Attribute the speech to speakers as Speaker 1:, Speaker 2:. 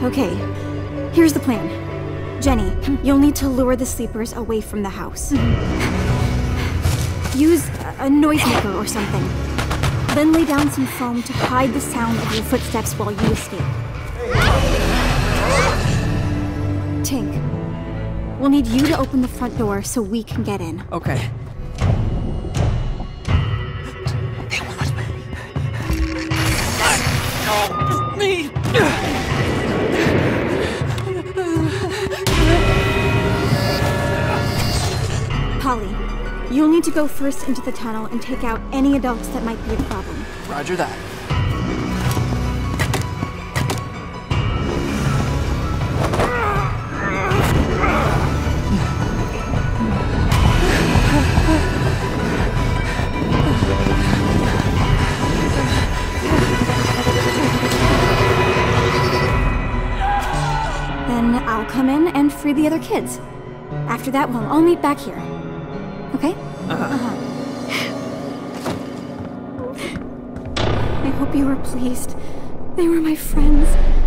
Speaker 1: Okay, here's the plan. Jenny, you'll need to lure the sleepers away from the house. Use a noisemaker or something. Then lay down some foam to hide the sound of your footsteps while you escape. Tink, we'll need you to open the front door so we can get in.
Speaker 2: Okay. Me!
Speaker 1: Polly, you'll need to go first into the tunnel and take out any adults that might be a problem.
Speaker 2: Roger that.
Speaker 1: Then I'll come in and free the other kids. After that, we'll all meet back here. Okay? I hope you were pleased. They were my friends.